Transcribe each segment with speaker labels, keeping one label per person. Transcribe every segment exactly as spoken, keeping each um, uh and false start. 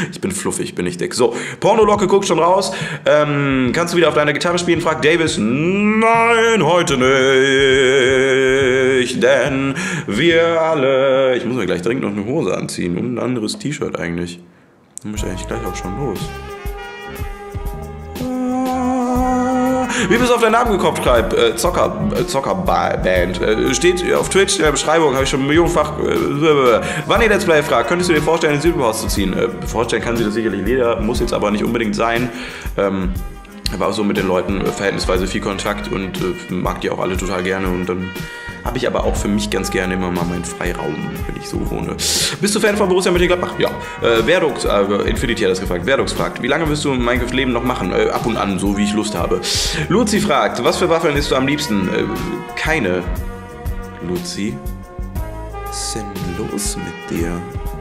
Speaker 1: Ich bin fluffig, bin nicht dick. So, Pornolocke guckt schon raus. Ähm, kannst du wieder auf deiner Gitarre spielen? Fragt Davis. Nein, heute nicht. Denn wir alle... Ich muss mir gleich dringend noch eine Hose anziehen und ein anderes T-Shirt eigentlich. Dann muss ich eigentlich gleich auch schon los. Wie bist du auf deinen Namen gekommen, Schreib? Äh, Zocker, äh, Zockerband. Äh, steht auf Twitch in der Beschreibung, habe ich schon millionenfach. Äh, Wann ihr Let's Play fragt, könntest du dir vorstellen, ins Südhaus zu ziehen? Äh, vorstellen kann sie das sicherlich jeder, muss jetzt aber nicht unbedingt sein. Ähm, aber auch so mit den Leuten äh, verhältnisweise viel Kontakt und äh, mag die auch alle total gerne. Und dann habe ich aber auch für mich ganz gerne immer mal meinen Freiraum, wenn ich so wohne. Bist du Fan von Borussia Mönchengladbach? Ja. Äh, Verdux, äh, Infinity hat das gefragt. Verdux fragt, wie lange wirst du mein Leben noch machen? Äh, ab und an, so wie ich Lust habe. Luzi fragt, was für Waffeln isst du am liebsten? Äh, keine. Luzi? Was ist denn los mit dir?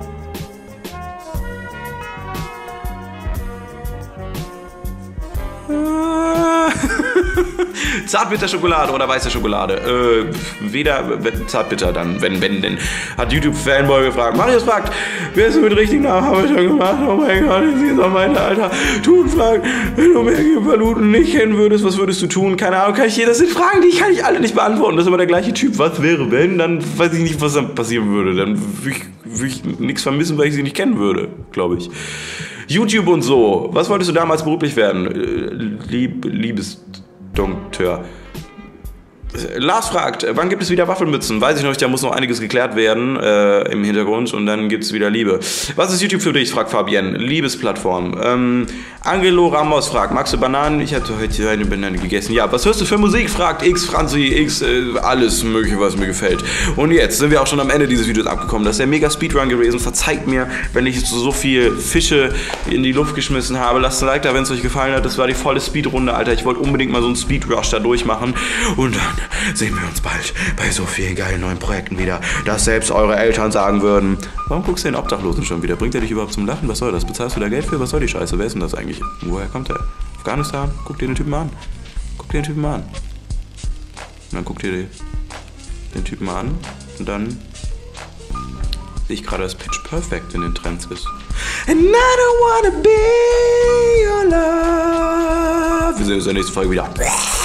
Speaker 1: Zartbitter-Schokolade oder weiße Schokolade? Äh, weder Zartbitter dann, wenn, wenn, denn. Hat YouTube-Fanboy gefragt. Marius fragt, wer ist du mit richtigen Namen? Haben wir schon gemacht. Oh mein Gott, jetzt geht's auf meine Alter. Tun fragt, wenn du Merkel-Paluten nicht kennen würdest, was würdest du tun? Keine Ahnung, kann ich hier, das sind Fragen, die kann ich alle nicht beantworten. Das ist immer der gleiche Typ. Was wäre, wenn? Dann weiß ich nicht, was dann passieren würde. Dann würde ich, würd ich nichts vermissen, weil ich sie nicht kennen würde, glaube ich. YouTube und so. Was wolltest du damals beruflich werden? Lieb, Liebesdompteur. Lars fragt, wann gibt es wieder Waffelmützen? Weiß ich noch nicht, da muss noch einiges geklärt werden äh, im Hintergrund und dann gibt es wieder Liebe. Was ist YouTube für dich? Fragt Fabienne. Liebesplattform. Ähm, Angelo Ramos fragt, magst du Bananen? Ich hatte heute eine Banane gegessen. Ja, was hörst du für Musik? Fragt X, Franzi, X, äh, alles mögliche, was mir gefällt. Und jetzt sind wir auch schon am Ende dieses Videos abgekommen. Das ist der mega Speedrun gewesen. Verzeiht mir, wenn ich so viel Fische in die Luft geschmissen habe. Lasst ein Like da, wenn es euch gefallen hat. Das war die volle Speedrunde, Alter. Ich wollte unbedingt mal so einen Speedrush da durchmachen. Und dann sehen wir uns bald bei so vielen geilen neuen Projekten wieder, dass selbst eure Eltern sagen würden, warum guckst du den Obdachlosen schon wieder? Bringt er dich überhaupt zum Lachen? Was soll das? Bezahlst du da Geld für? Was soll die Scheiße? Wer ist denn das eigentlich? Woher kommt er? Afghanistan? Guck dir den Typen mal an. Guck dir den Typen mal an. Und dann guck dir den Typen mal an und dann sehe ich gerade, dass Pitch Perfect in den Trends ist. And I don't wanna be your love. Wir sehen uns in der nächsten Folge wieder.